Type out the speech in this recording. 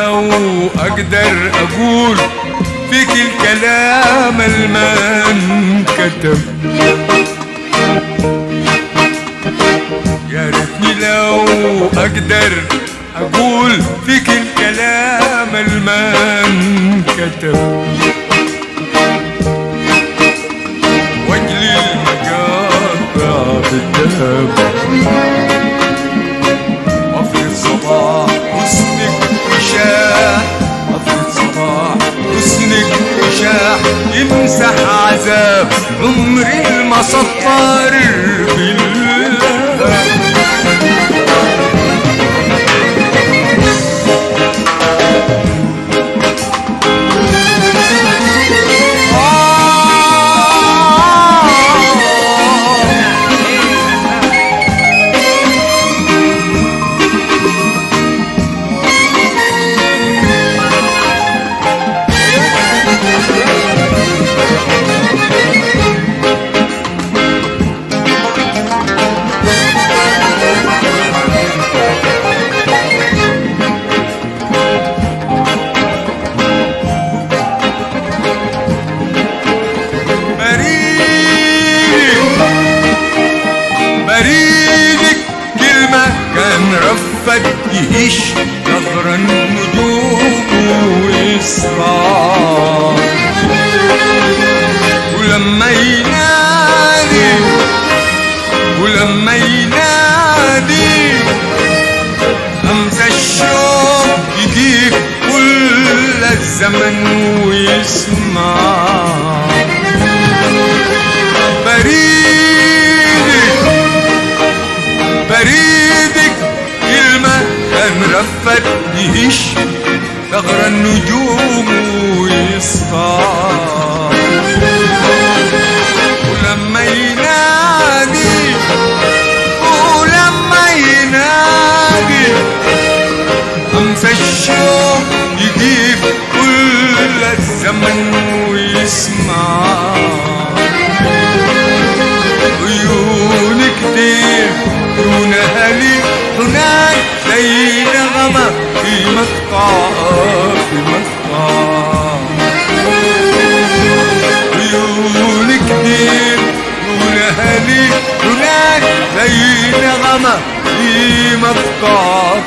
لو اقدر اقول فيك الكلام الما انكتب، يا ريتني لو اقدر اقول فيك الكلام الما انكتب، واجلي المقاطع بالذهب، افرض صباح حسنك وشاح، افرض صباح حسنك وشاح يمسح عذاب عمري المسطر بالله. بريدك كلمة كان رفت يهش نظر النجوم ويصفى، ولما ينادي ولما ينادي همزة الشوق يجيك كل الزمن ويسمع. بريدك كلمة كان رفت يهش ثغر النجوم ويصفى، ولما ينادي همسة الشوق يجيب كل الزمن ويسمع. عيونك كتير عيون أهلي هناك زي نغمة في مقطع عيونك كتير عيون أهلي هناك زي نغمة في مقطع